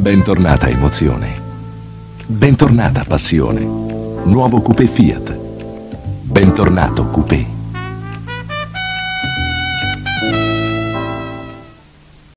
Bentornata emozione. Bentornata passione. Nuovo coupé Fiat. Bentornato coupé.